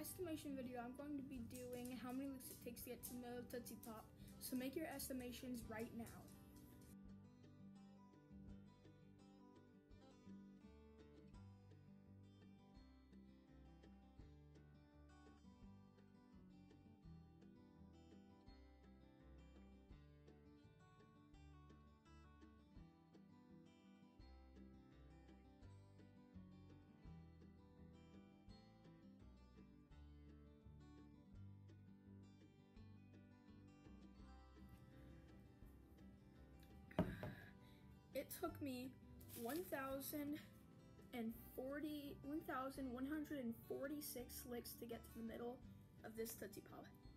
estimation video, I'm going to be doing how many licks it takes to get to the middle of Tootsie Pop. So make your estimations right now. It took me 1,146 licks to get to the middle of this Tootsie Pop.